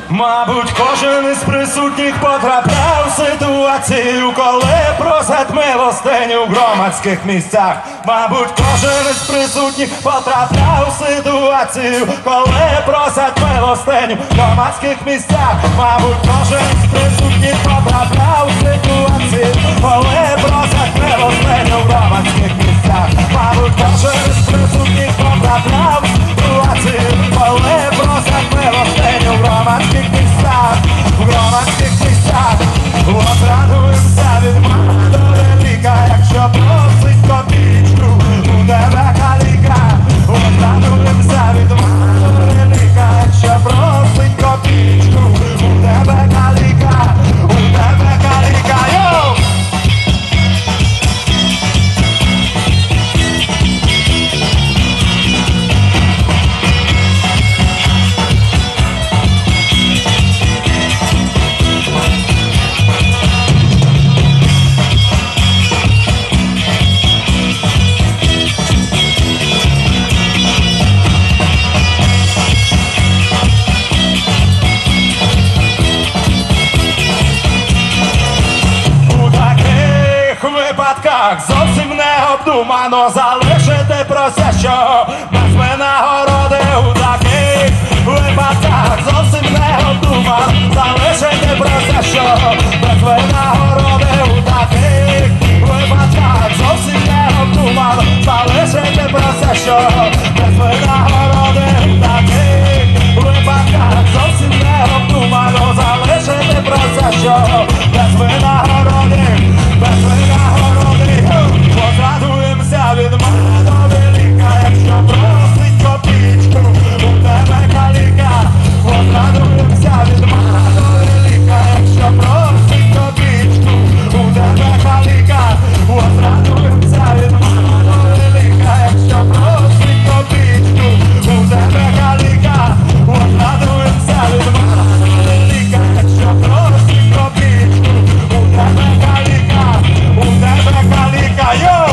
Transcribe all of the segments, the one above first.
Мабуть, кожен із присутніх потрапляв в ситуацію, коли просять милостиню в громадських місцях. Мабуть, кожен із присутніх потрапляв в ситуацію, коли просять милостиню в громадських місцях. Мабуть, кожен із присутніх потрапляв в ситуацію, коли просять милостиню в громадських місцях. Мабуть, кожен із присутніх потрапляв в ситуацію, коли просять милостиню в громадських місцях, в громадських місцях. От радуємося від мала до велика, якщо просить копійку у тебе каліка. От радуємося від мала до велика, якщо просить копійку у тебе каліка, у тебе каліка. Йоу! Зовсім необдумано залишити прося, що без винагороди. У таких випадках зовсім необдумано залишити прося, що без винагороди. У таких випадках зовсім необдумано залишити прося, що без винагороди. У таких випадках зовсім необдумано залишити прося, що без винагороди, без винагороди. Радуємося від мала до велика, якщо просить копійку у тебе каліка. От радуємося від мала до велика, якщо просить копійку у тебе каліка. От радуємося від мала до велика, якщо просить копійку у тебе каліка. От радуємося від мала до велика, якщо просить копійку у тебе каліка, у тебе каліка. Йоу!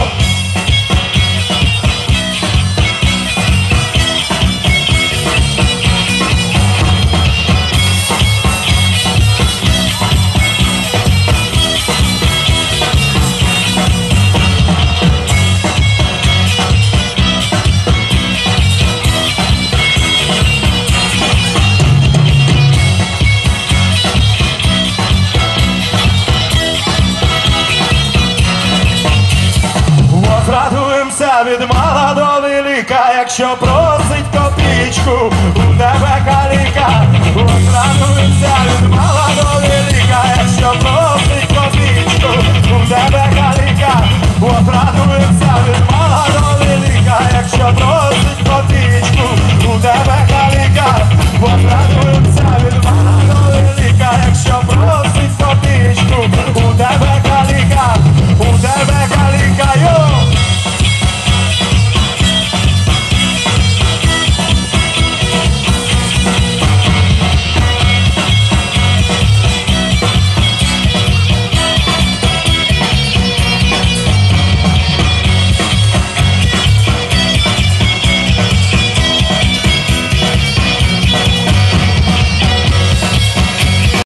Радуємося від мала до велика, якщо